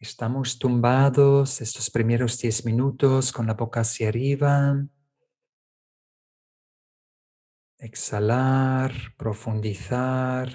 Estamos tumbados estos primeros 10 minutos con la boca hacia arriba. Exhalar, profundizar.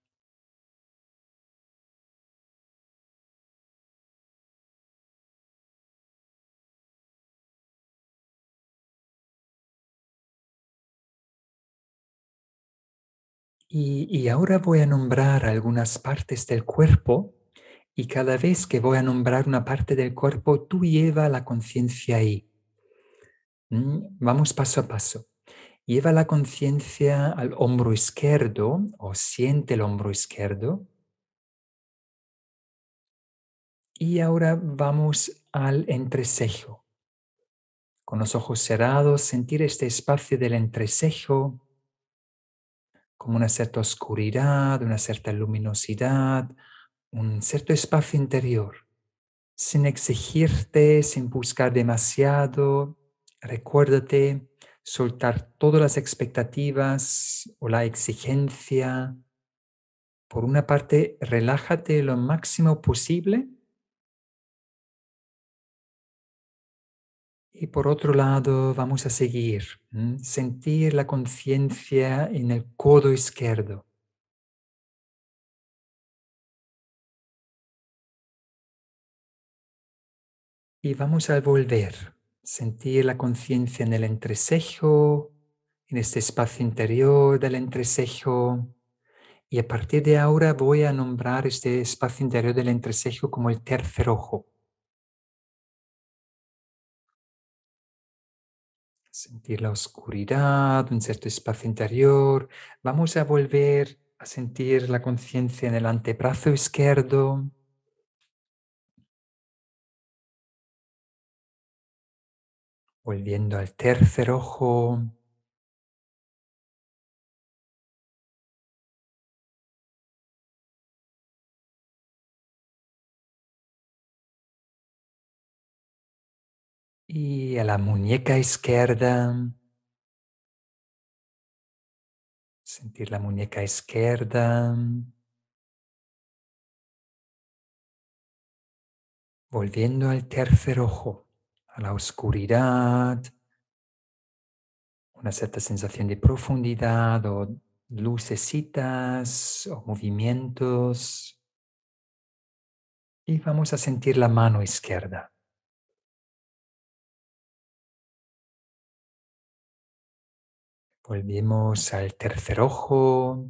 Y ahora voy a nombrar algunas partes del cuerpo y cada vez que voy a nombrar una parte del cuerpo, tú lleva la conciencia ahí. Vamos paso a paso. Lleva la conciencia al hombro izquierdo o siente el hombro izquierdo. Y ahora vamos al entrecejo. Con los ojos cerrados, sentir este espacio del entrecejo como una cierta oscuridad, una cierta luminosidad, un cierto espacio interior, sin exigirte, sin buscar demasiado. Recuérdate soltar todas las expectativas o la exigencia. Por una parte, relájate lo máximo posible y por otro lado, vamos a seguir. Sentir la conciencia en el codo izquierdo. Y vamos a volver, sentir la conciencia en el entrecejo, en este espacio interior del entrecejo. Y a partir de ahora voy a nombrar este espacio interior del entrecejo como el tercer ojo. Sentir la oscuridad, un cierto espacio interior. Vamos a volver a sentir la conciencia en el antebrazo izquierdo. Volviendo al tercer ojo. Y a la muñeca izquierda. Sentir la muñeca izquierda. Volviendo al tercer ojo, a la oscuridad, una cierta sensación de profundidad o lucecitas o movimientos. Y vamos a sentir la mano izquierda. Volvemos al tercer ojo,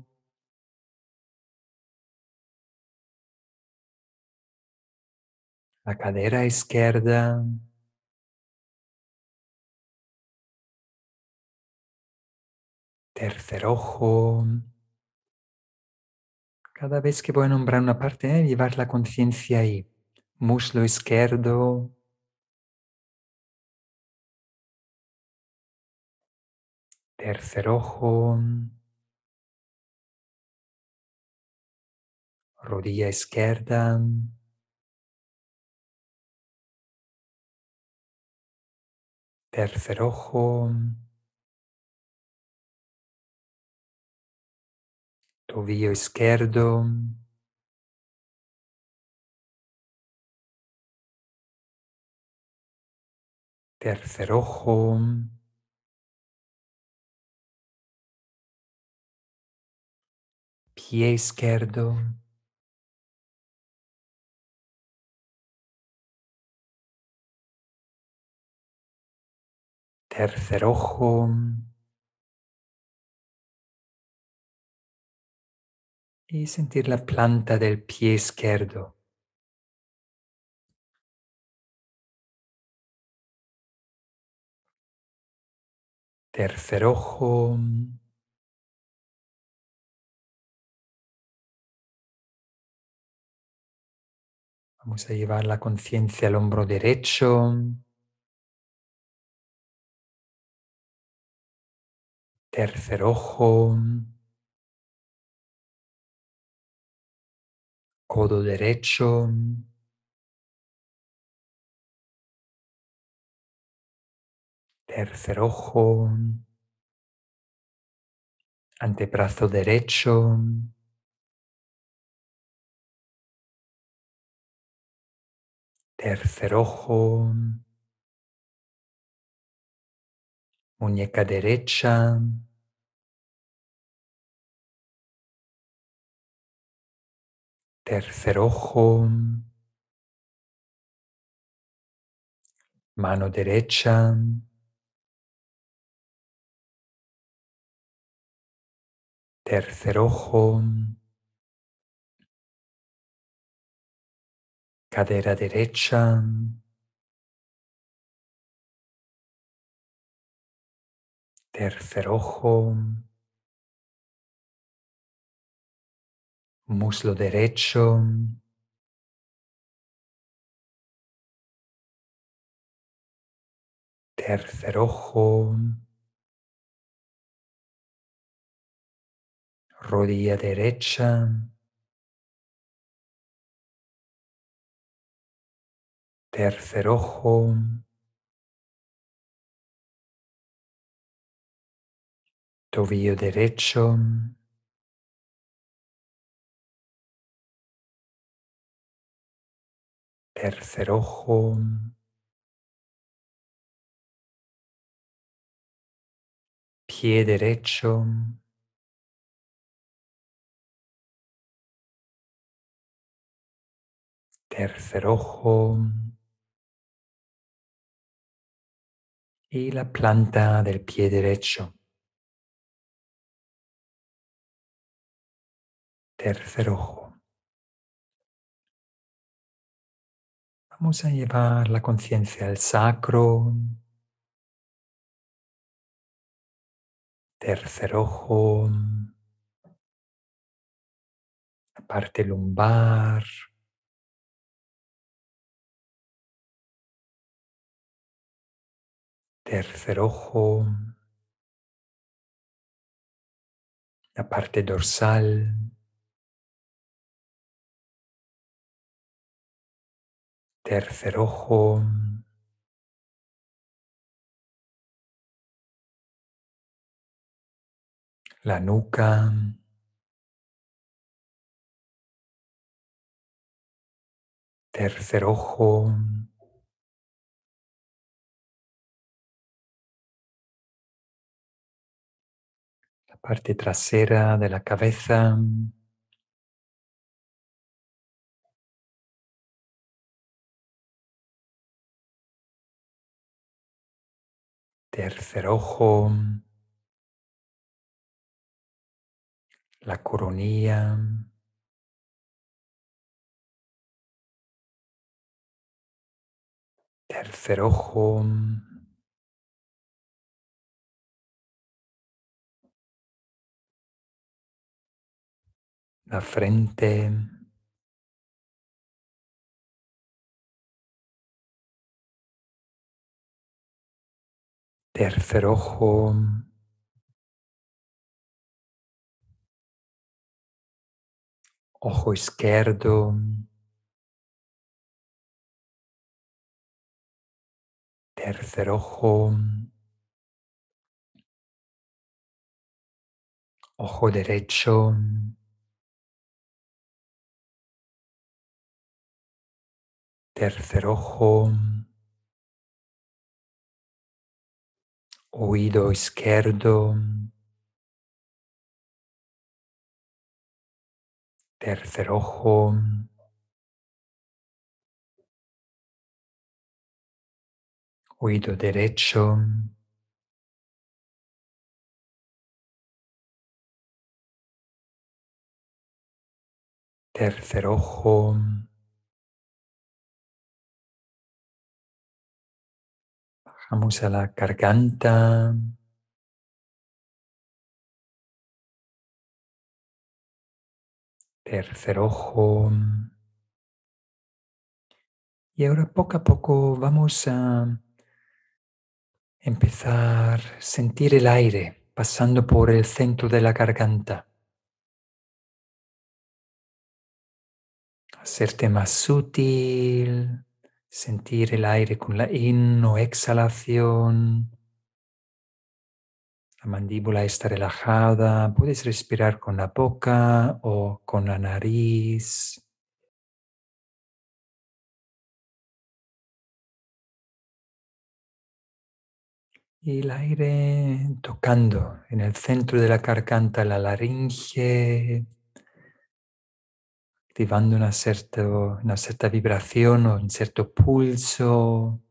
la cadera izquierda, tercer ojo. Cada vez que voy a nombrar una parte, llevar la conciencia ahí. Muslo izquierdo, tercer ojo, rodilla izquierda, tercer ojo, tobillo izquierdo, tercer ojo, pie izquierdo, tercer ojo y sentir la planta del pie izquierdo, tercer ojo, vamos a llevar la conciencia al hombro derecho, tercer ojo, codo derecho, tercer ojo, antebrazo derecho, tercer ojo, muñeca derecha, tercer ojo, mano derecha, tercer ojo, cadera derecha, tercer ojo, muslo derecho, tercer ojo, rodilla derecha, tercer ojo, tobillo derecho, tercer ojo, pie derecho, tercer ojo y la planta del pie derecho, tercer ojo. Vamos a llevar la conciencia al sacro, tercer ojo, la parte lumbar, tercer ojo, la parte dorsal, tercer ojo, la nuca, tercer ojo, la parte trasera de la cabeza, tercer ojo, la coronilla, tercer ojo, la frente, tercer ojo, ojo izquierdo, tercer ojo, ojo derecho, tercer ojo, oído izquierdo, tercer ojo, oído derecho, tercer ojo, bajamos a la garganta, tercer ojo. Y ahora poco a poco vamos a empezar a sentir el aire pasando por el centro de la garganta, hacerte más sutil, sentir el aire con la in o exhalación, la mandíbula está relajada, puedes respirar con la boca o con la nariz. Y el aire tocando en el centro de la garganta, la laringe, activando una cierta vibración o un cierto pulso.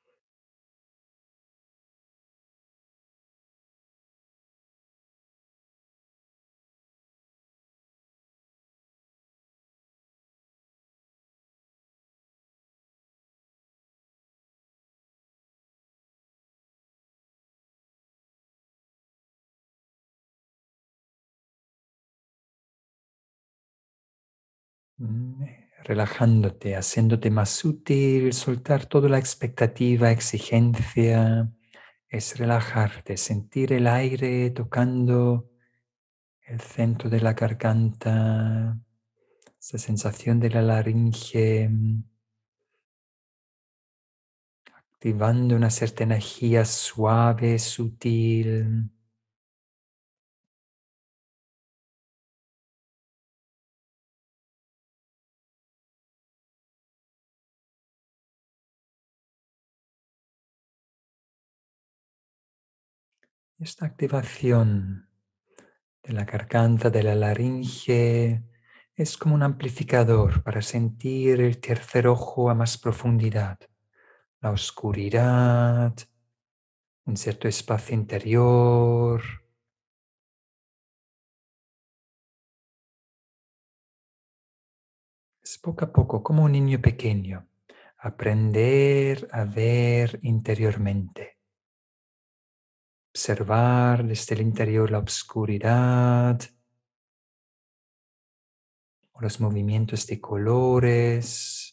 Relajándote, haciéndote más sutil, soltar toda la expectativa, exigencia, es relajarte, sentir el aire tocando el centro de la garganta, esa sensación de la laringe, activando una cierta energía suave, sutil. Esta activación de la garganta, de la laringe, es como un amplificador para sentir el tercer ojo a más profundidad, la oscuridad, un cierto espacio interior. Es poco a poco, como un niño pequeño, aprender a ver interiormente, observar desde el interior la oscuridad o los movimientos de colores.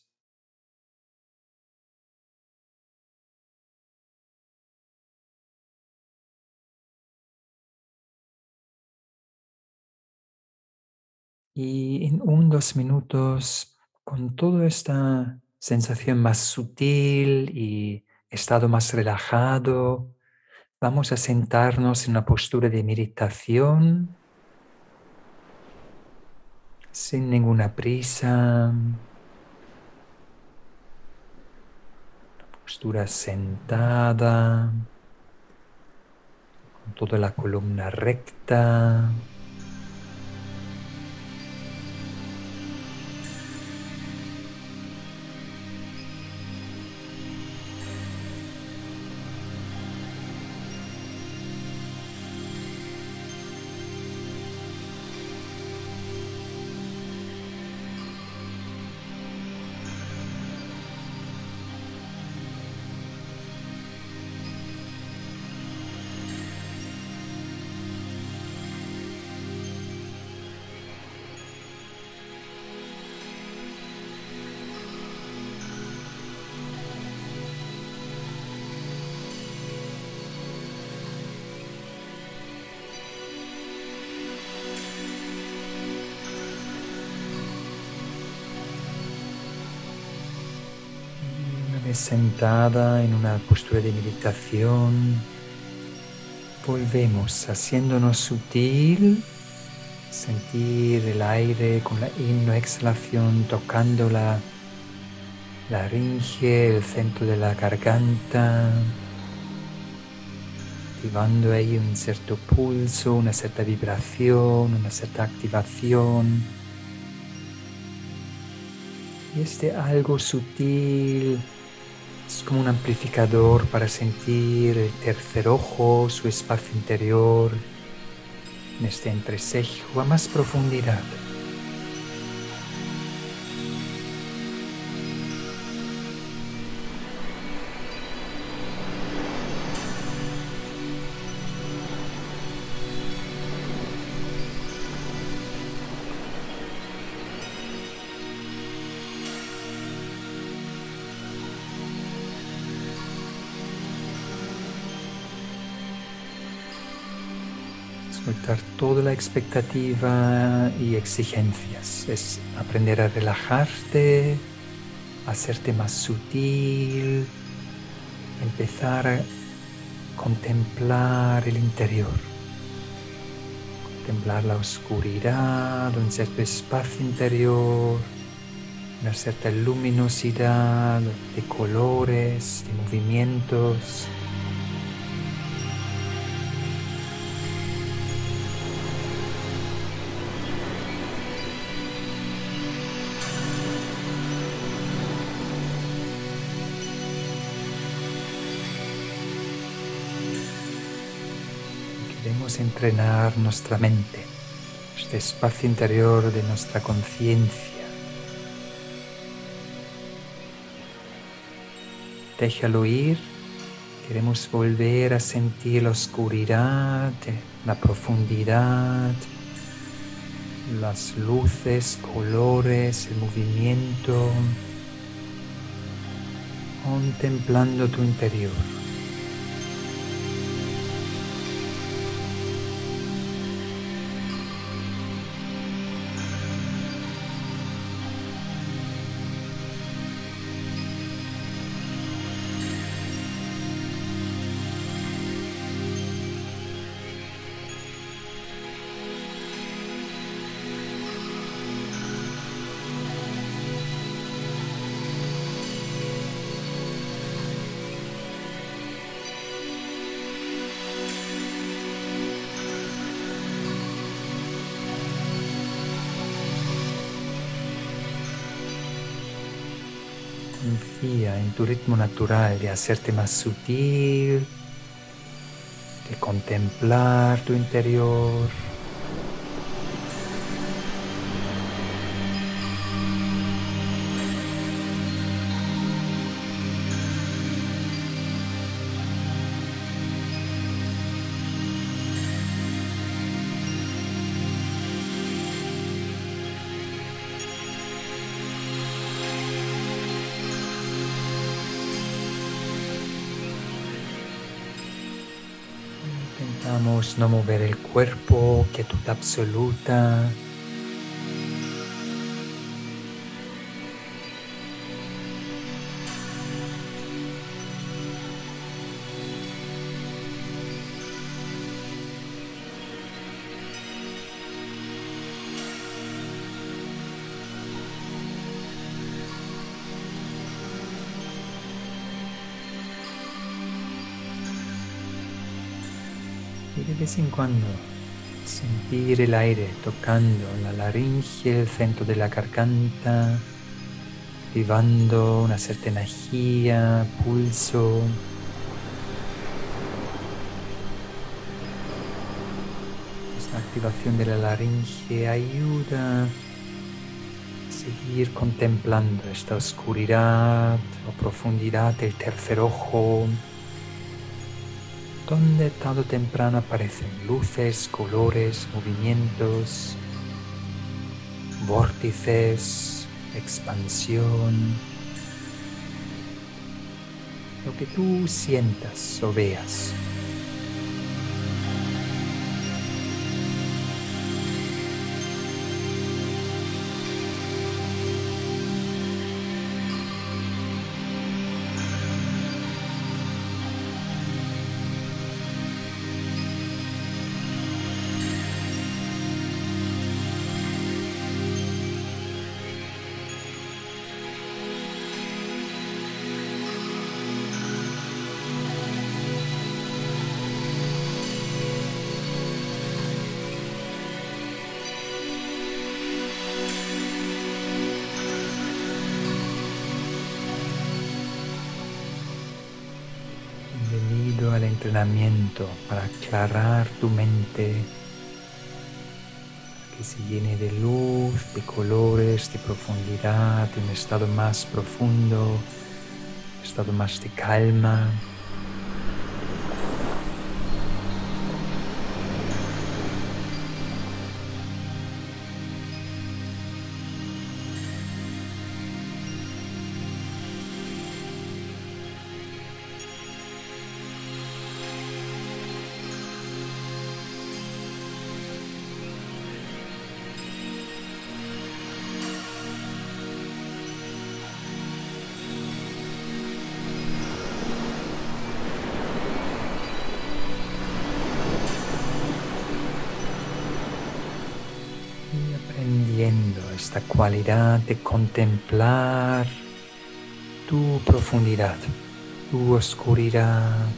Y en 2 minutos, con toda esta sensación más sutil y estado más relajado, vamos a sentarnos en una postura de meditación sin ninguna prisa, postura sentada, con toda la columna recta. Una vez sentada en una postura de meditación, volvemos haciéndonos sutil, sentir el aire con la exhalación tocando la laringe, el centro de la garganta, activando ahí un cierto pulso, una cierta vibración, una cierta activación. Y este algo sutil es como un amplificador para sentir el tercer ojo, su espacio interior, en este entrecejo a más profundidad. Soltar toda la expectativa y exigencias. Es aprender a relajarte, a hacerte más sutil, empezar a contemplar el interior, contemplar la oscuridad, un cierto espacio interior, una cierta luminosidad de colores, de movimientos. Queremos entrenar nuestra mente, este espacio interior de nuestra conciencia. Déjalo ir. Queremos volver a sentir la oscuridad, la profundidad, las luces, colores, el movimiento, contemplando tu interior. Confía en tu ritmo natural de hacerte más sutil, de contemplar tu interior. Intentamos no mover el cuerpo, quietud absoluta. Y de vez en cuando sentir el aire tocando la laringe, el centro de la garganta, activando una cierta energía, pulso. Esta activación de la laringe ayuda a seguir contemplando esta oscuridad o profundidad del tercer ojo, donde tarde o temprano aparecen luces, colores, movimientos, vórtices, expansión, lo que tú sientas o veas. Bienvenido al entrenamiento para aclarar tu mente, que se llene de luz, de colores, de profundidad, de un estado más profundo, un estado más de calma. Y aprendiendo esta cualidad de contemplar tu profundidad, tu oscuridad.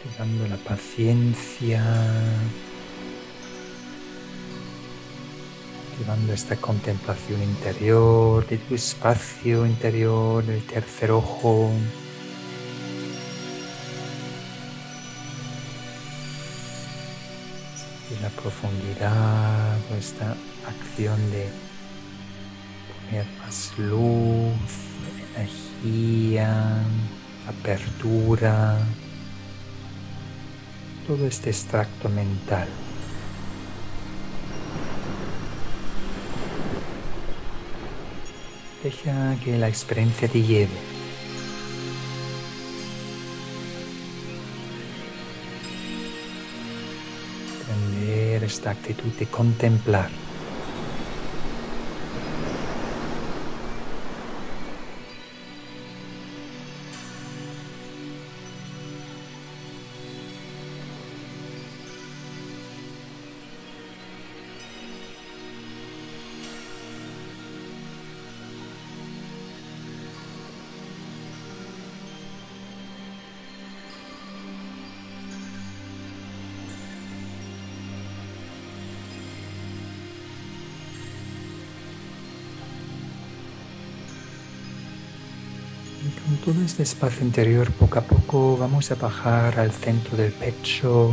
dando la paciencia, llevando esta contemplación interior de tu espacio interior, del tercer ojo. Y la profundidad o esta acción de poner más luz, energía, apertura, todo este extracto mental. Deja que la experiencia te lleve. Aprender esta actitud de contemplar. Y con todo este espacio interior, poco a poco vamos a bajar al centro del pecho.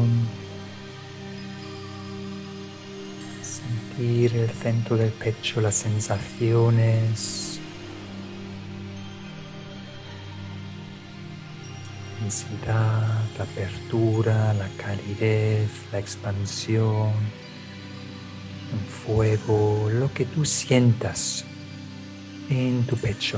Sentir el centro del pecho, las sensaciones, densidad, la apertura, la calidez, la expansión, el fuego, lo que tú sientas en tu pecho.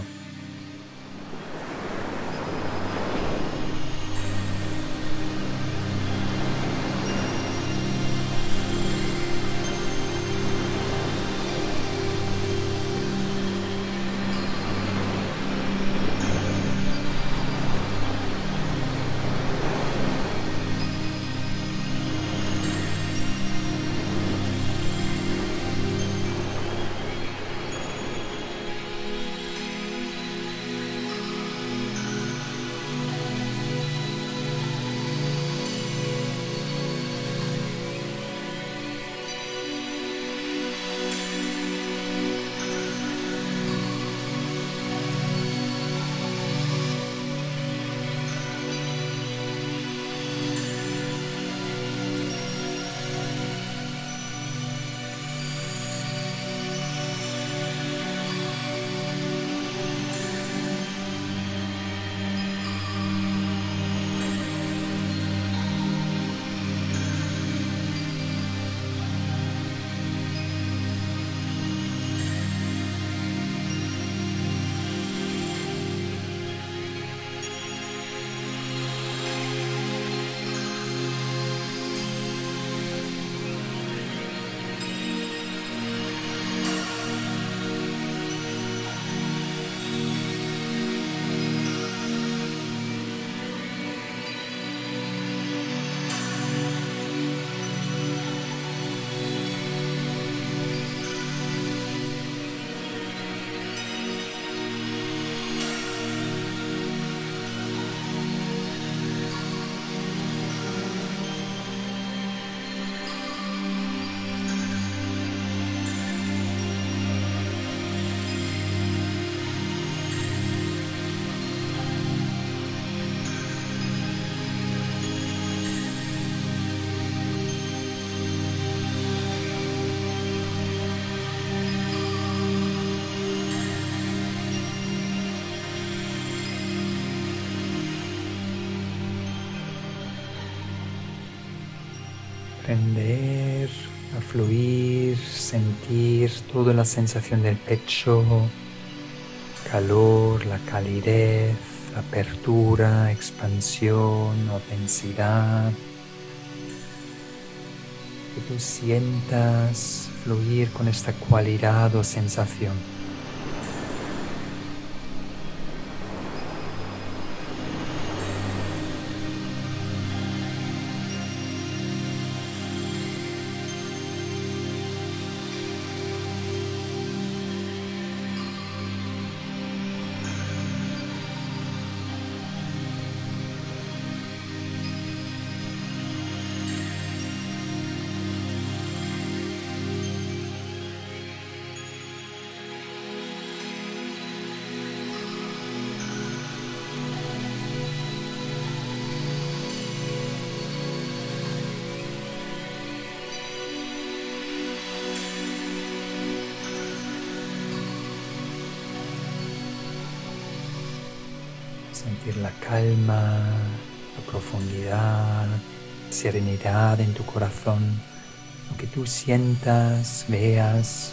Aprender a fluir, sentir toda la sensación del pecho, calor, la calidez, apertura, expansión o densidad. Que tú sientas fluir con esta cualidad o sensación. sentir la calma, la profundidad, serenidad en tu corazón, lo que tú sientas, veas.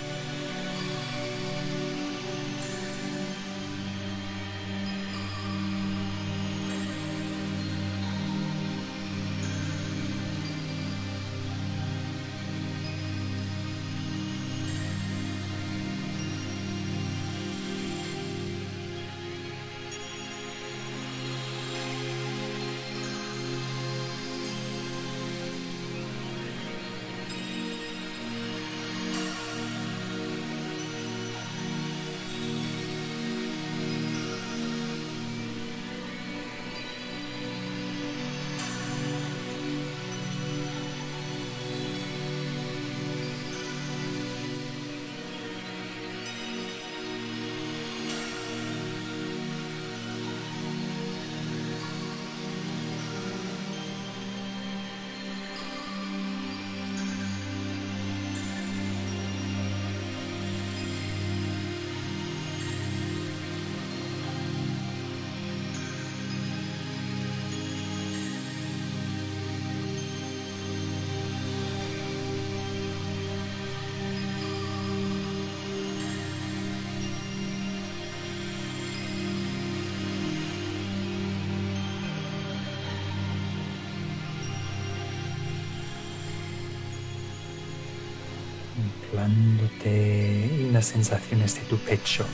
Anclándote en las sensaciones de tu pecho.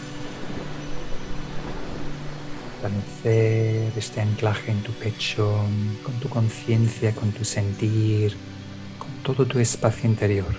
Fortalecer este anclaje en tu pecho con tu conciencia, con tu sentir, con todo tu espacio interior.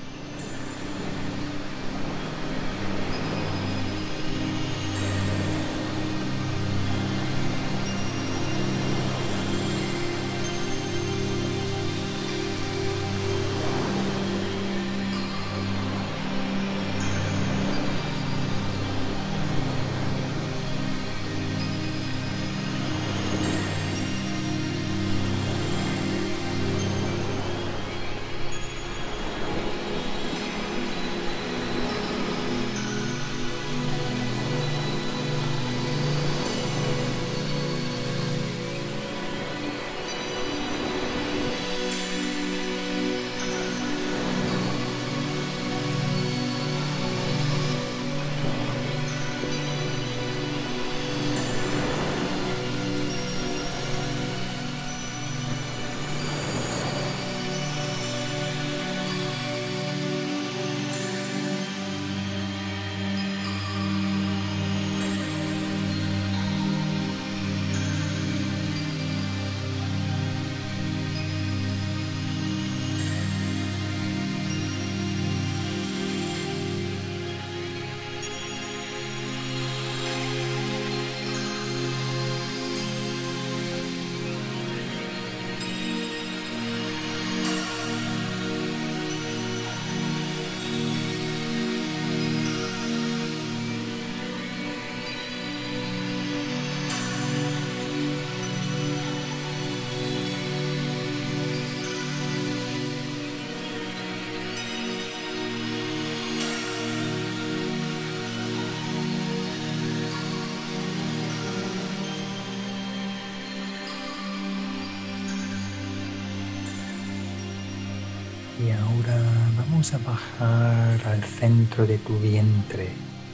Y ahora vamos a bajar al centro de tu vientre.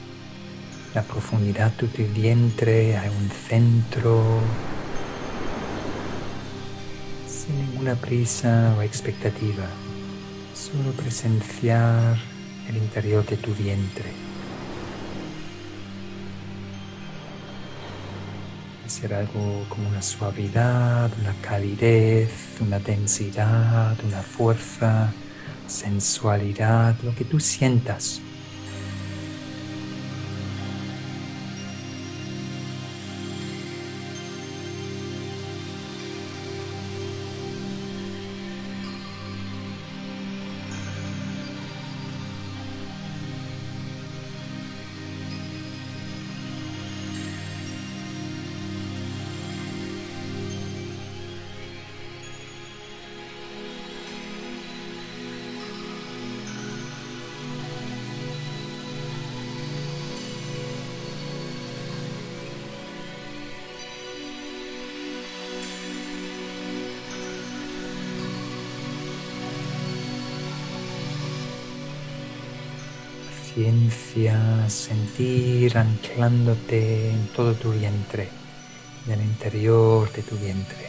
La profundidad de tu vientre hay un centro sin ninguna prisa o expectativa. Solo presenciar el interior de tu vientre. Puede ser algo como una suavidad, una calidez, una densidad, una fuerza, sensualidad, lo que tú sientas. paciencia, sentir anclándote en todo tu vientre, en el interior de tu vientre.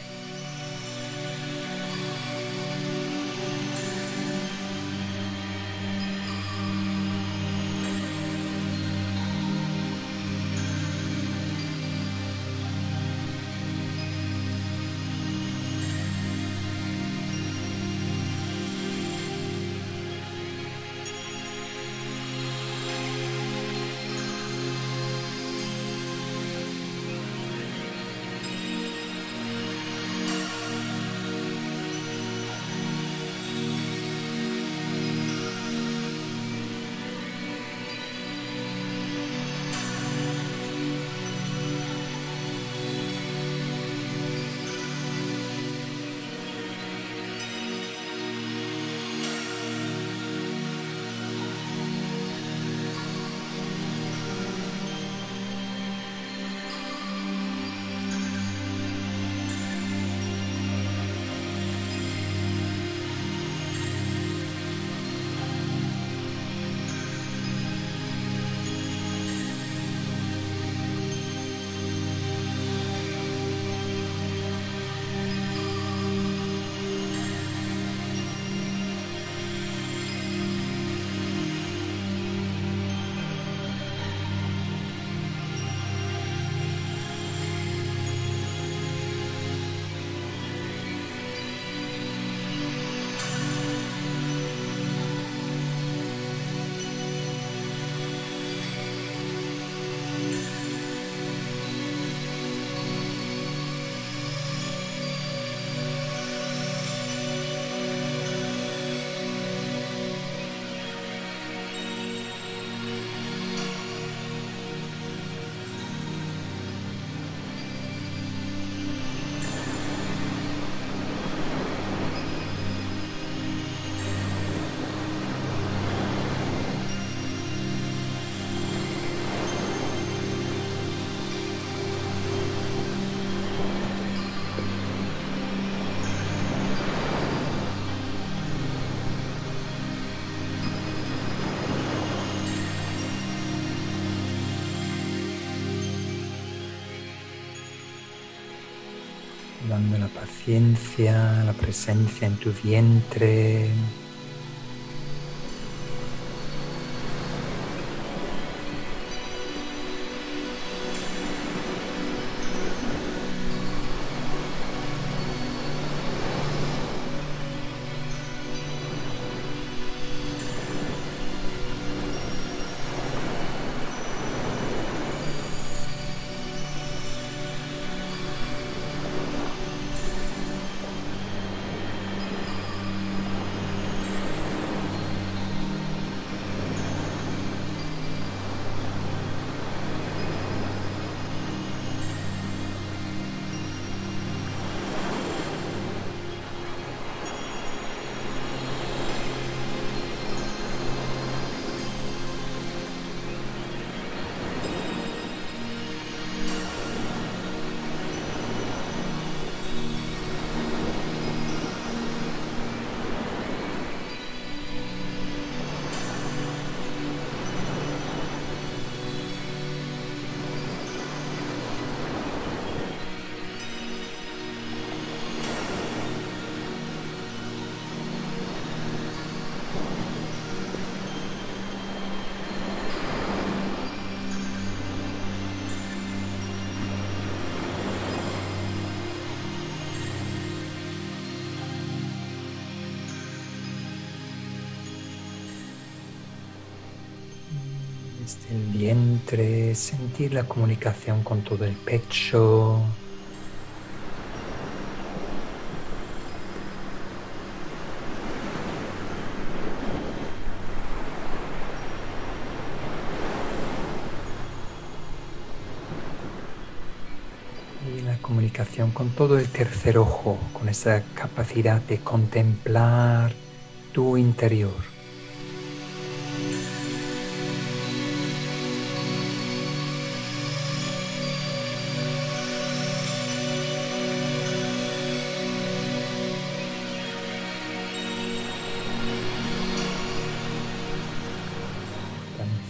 Dando la paciencia, la presencia en tu vientre. Desde el vientre, sentir la comunicación con todo el pecho. Y la comunicación con todo el tercer ojo, con esa capacidad de contemplar tu interior.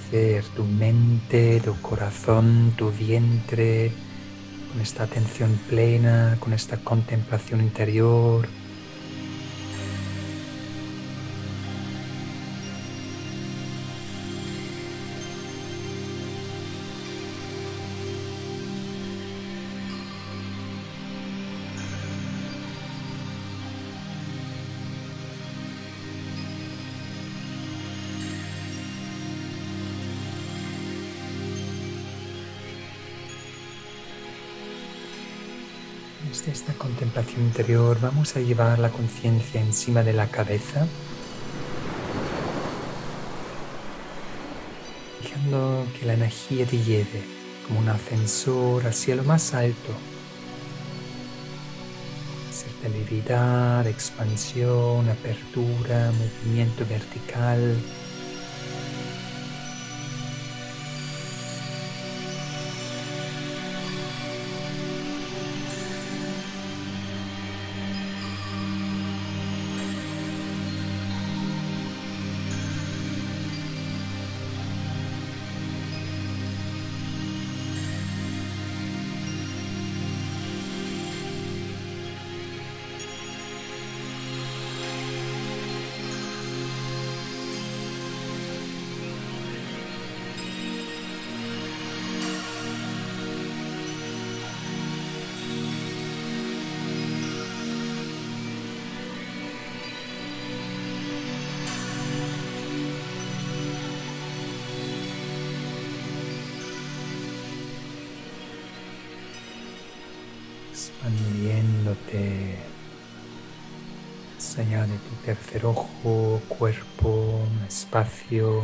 fortalecer tu mente, tu corazón, tu vientre, con esta atención plena, con esta contemplación interior. Desde esta contemplación interior vamos a llevar la conciencia encima de la cabeza, dejando que la energía te lleve como un ascensor hacia lo más alto. Celeridad, expansión, apertura, movimiento vertical. Expandiéndote más allá de tu tercer ojo, cuerpo, espacio.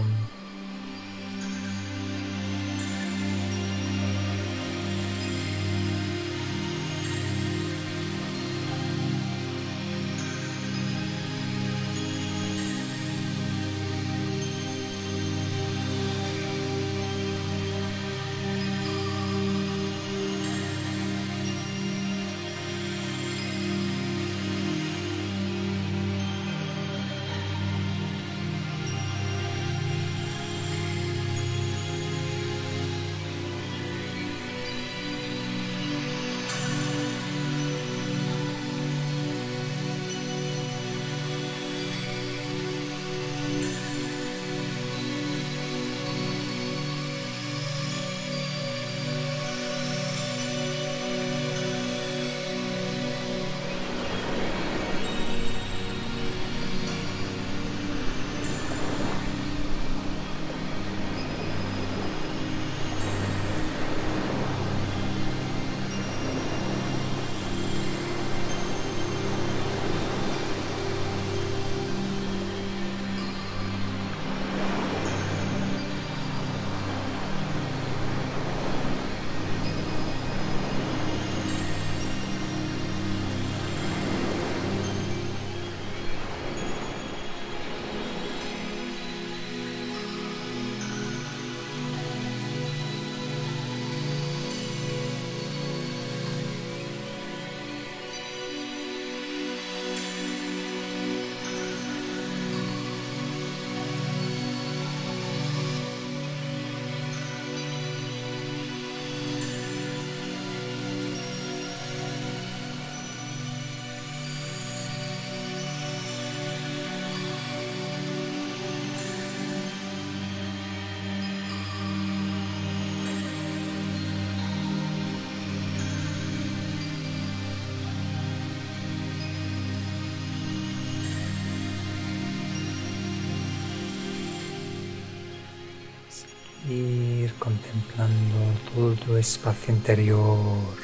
Ir contemplando todo tu espacio interior.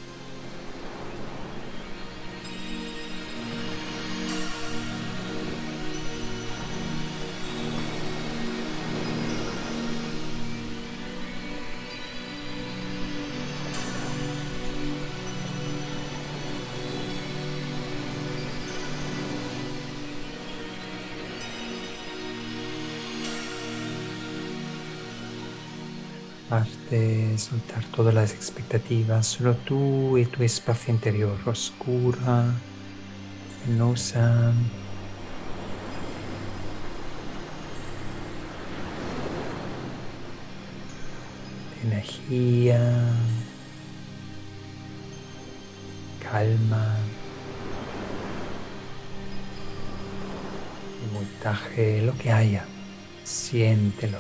Soltar todas las expectativas, solo tú y tu espacio interior, oscura, luminosa. energía, calma y voltaje, lo que haya, siéntelo.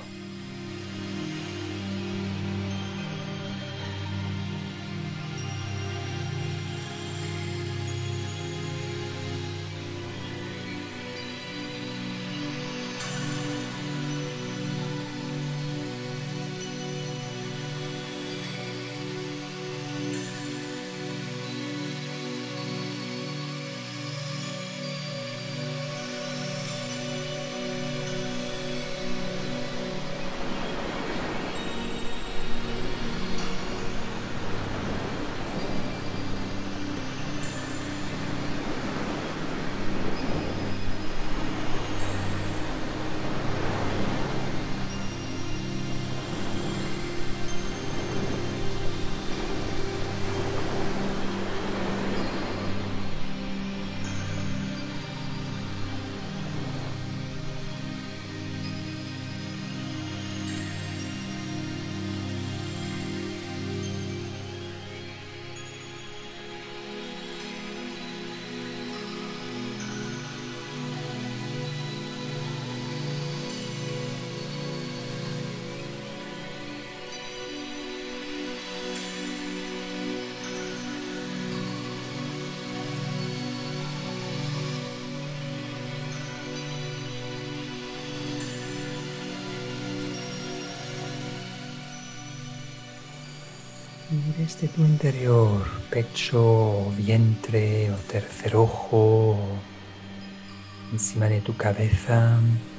Y desde tu interior, pecho, vientre o tercer ojo, encima de tu cabeza,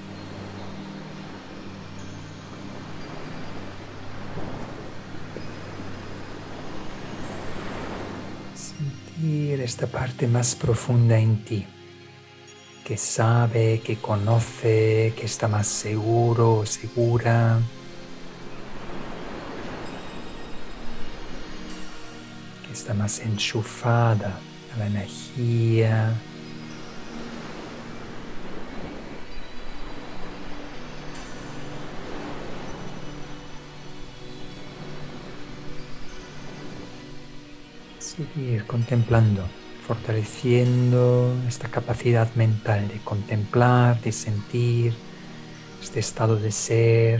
sentir esta parte más profunda en ti, que sabe, que conoce, que está más seguro o segura, que está más enchufada a la energía. Seguir contemplando, fortaleciendo esta capacidad mental de contemplar, de sentir este estado de ser.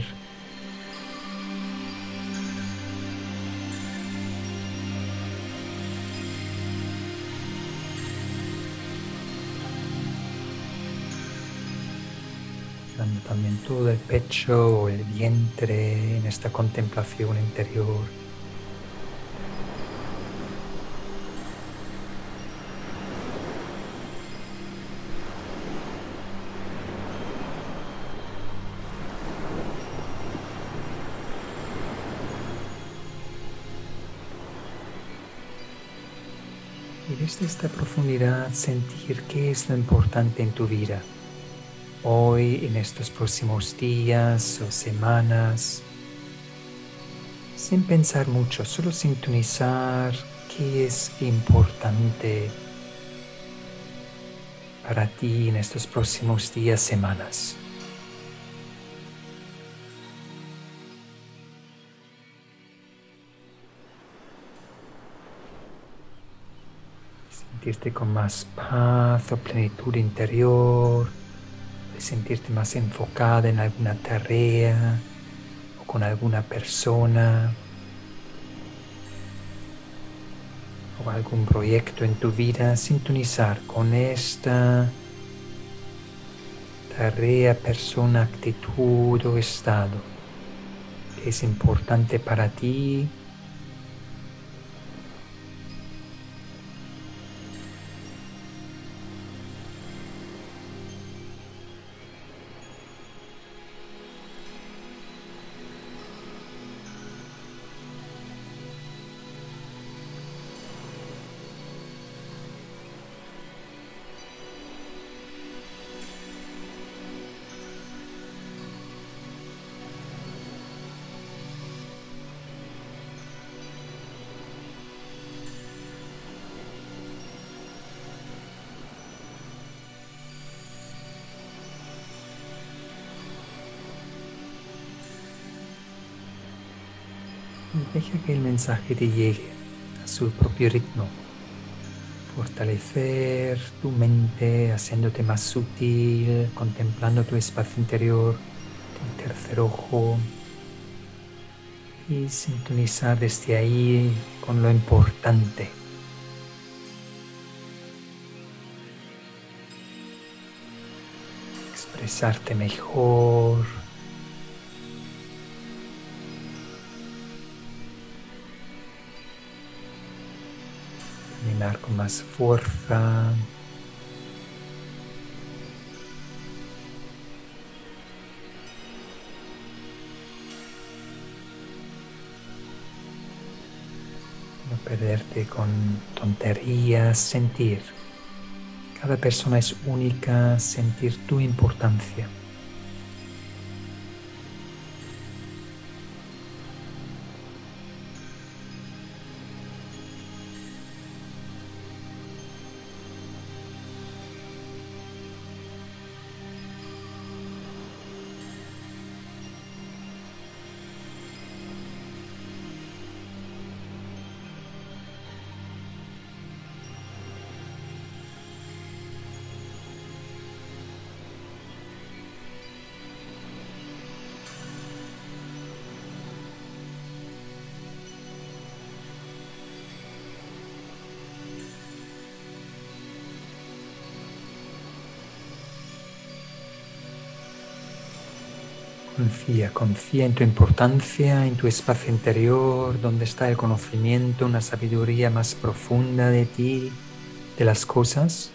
Dando también todo el pecho o el vientre en esta contemplación interior. Y desde esta profundidad sentir qué es lo importante en tu vida. Hoy, en estos próximos días o semanas, sin pensar mucho, solo sintonizar qué es importante para ti en estos próximos días, semanas. Sentirte con más paz o plenitud interior, de sentirte más enfocada en alguna tarea o con alguna persona o algún proyecto en tu vida, sintonizar con esta tarea, persona, actitud o estado que es importante para ti. y deja que el mensaje te llegue a su propio ritmo. Fortalecer tu mente, haciéndote más sutil, contemplando tu espacio interior, tu tercer ojo, y sintonizar desde ahí con lo importante. Expresarte mejor, caminar con más fuerza. No perderte con tonterías, sentir. Cada persona es única, sentir tu importancia. Confía en tu importancia, en tu espacio interior, donde está el conocimiento, una sabiduría más profunda de ti, de las cosas.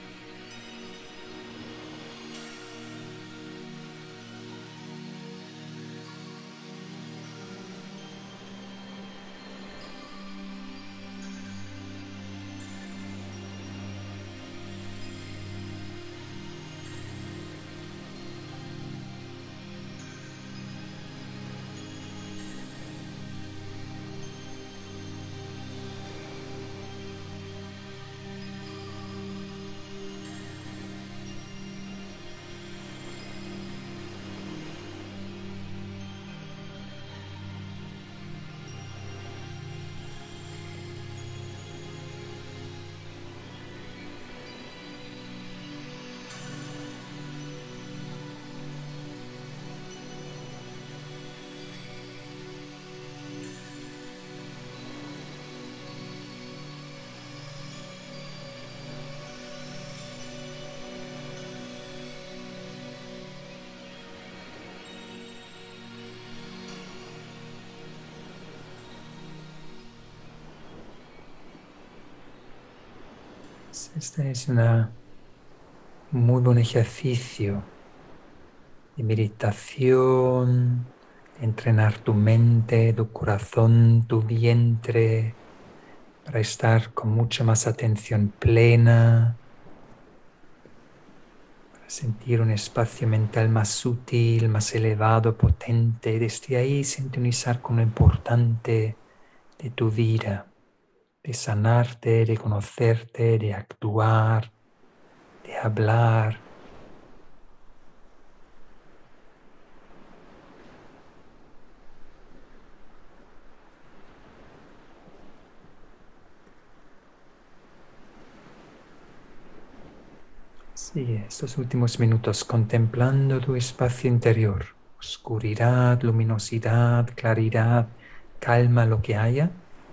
Este es un muy buen ejercicio de meditación, de entrenar tu mente, tu corazón, tu vientre, para estar con mucha más atención plena, para sentir un espacio mental más sutil, más elevado, potente. Desde ahí sintonizar con lo importante de tu vida, de sanarte, de conocerte, de actuar, de hablar. Sí, estos últimos minutos contemplando tu espacio interior, oscuridad, luminosidad, claridad, calma, lo que haya.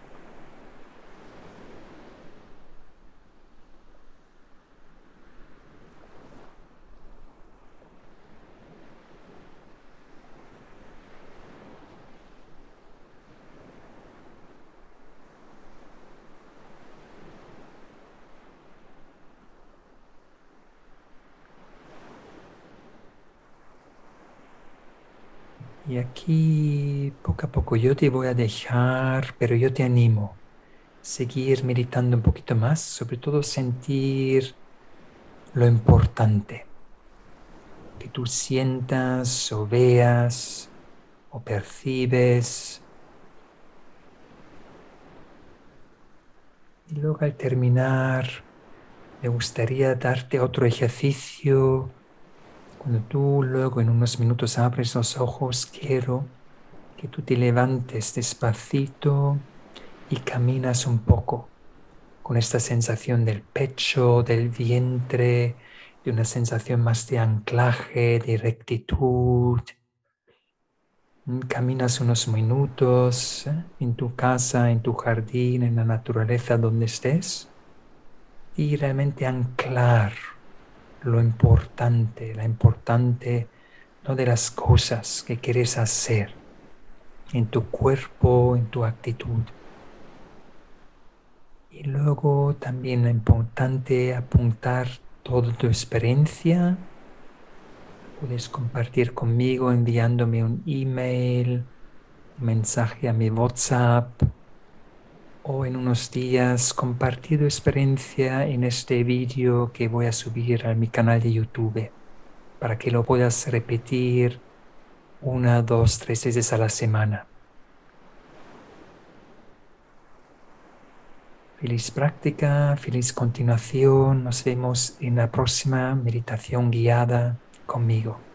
Y aquí, poco a poco, yo te voy a dejar, pero yo te animo a seguir meditando un poquito más, sobre todo sentir lo importante, que tú sientas o veas o percibes. Y luego al terminar, me gustaría darte otro ejercicio. Cuando tú luego en unos minutos abres los ojos, quiero que tú te levantes despacito y caminas un poco con esta sensación del pecho, del vientre, de una sensación más de anclaje, de rectitud. Caminas unos minutos en tu casa, en tu jardín, en la naturaleza donde estés y realmente anclar lo importante, la importante no de las cosas que quieres hacer en tu cuerpo, en tu actitud. Y luego también es importante apuntar toda tu experiencia. Puedes compartir conmigo enviándome un email, un mensaje a mi WhatsApp o en unos días compartir tu experiencia en este vídeo que voy a subir a mi canal de YouTube para que lo puedas repetir 1, 2, 3 veces a la semana. Feliz práctica, feliz continuación. Nos vemos en la próxima meditación guiada conmigo.